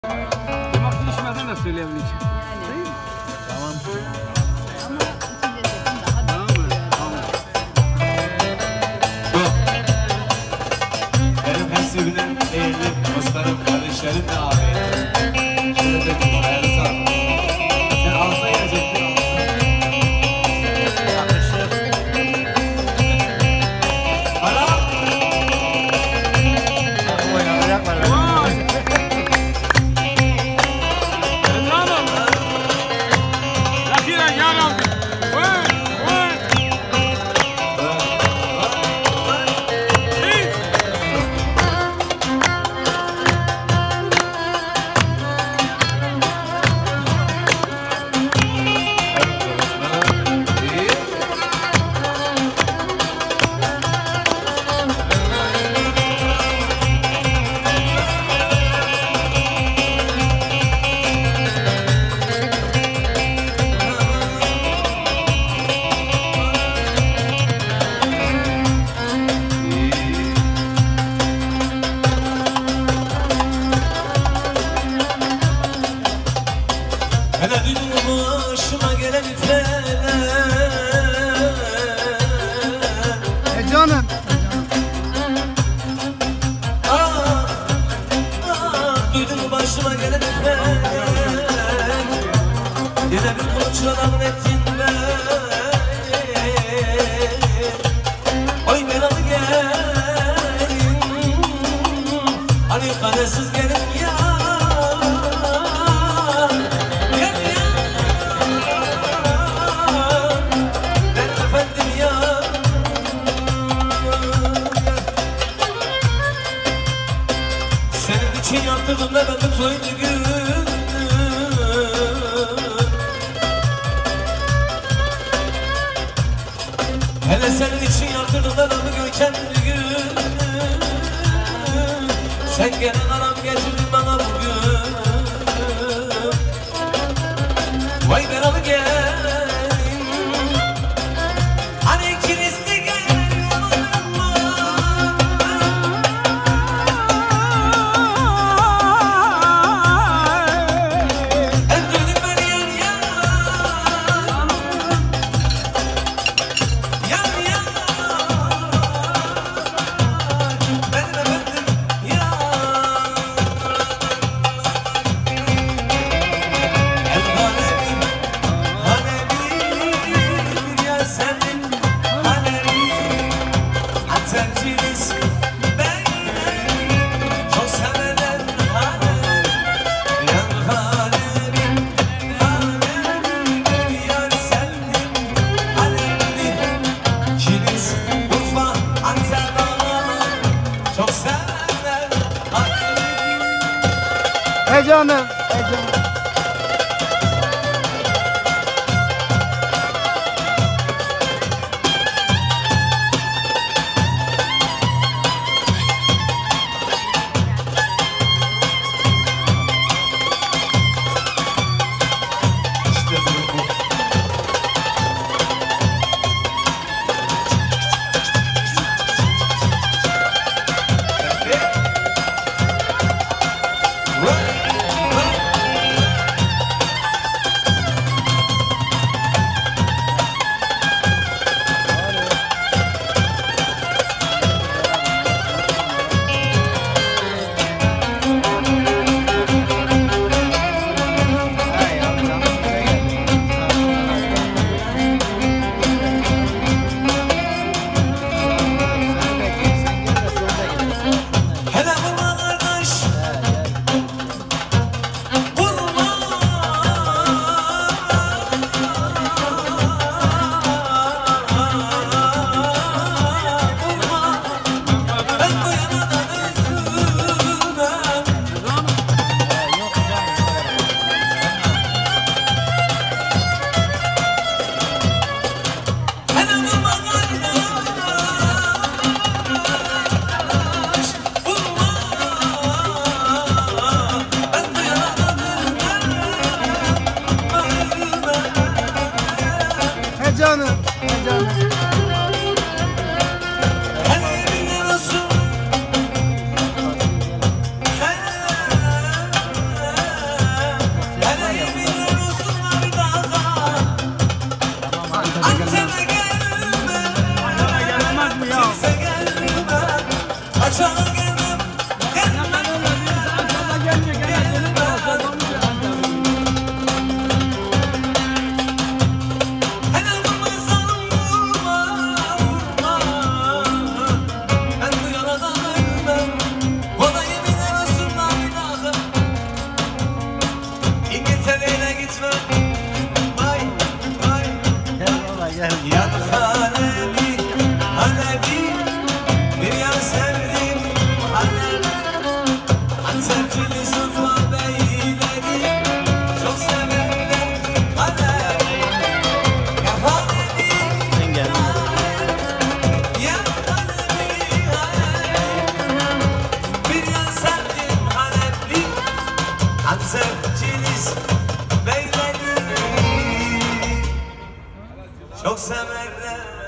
Demek ki içmeden de söyleyebilirsin. Değil mi? Tamam. Ama içi lezzetin daha Tamam da mı? Tamam. Benim her sevgilim, değerli dostlarım, kardeşlerim ve ağabeylerim. Şöyle de bir ayarı sağ. Sen ağzına gelecektin ağzına. Yakışır. Hala! Oynayacak var. Vay! Bravo! Rakira ya Rabbi! Vay! Vay! Hey! Hele duydum başıma gelen ifler. Canım! Duydum başıma gelen ifler. Yine bir kılıçla damın ettin ben. Oy belalı gelin, hani kadesiz gelin ya. Gel ya. Ben efendim ya. Senin için yaptırdım da ben de toyunu gün. Hele senin için yaptırdım da ben de görken gün. Sen gene aram getirdin bana bugün. Vay belalı gelin, hani ikiniz de gelin yanıma. Öldürdün beni yan yana, yan yana. Benim efendim ya. El hanemim, hanemim ya senin hanemin. Atenciniz beyler, çok sevenen hanem. Yan hanemim, hanemim ya senin hanemin. Kilis, Urfa, Antep ağalar, çok sevenler hanemin. Hey canım! Hey canım! İşte bu. sevginiz beyleri çok severler.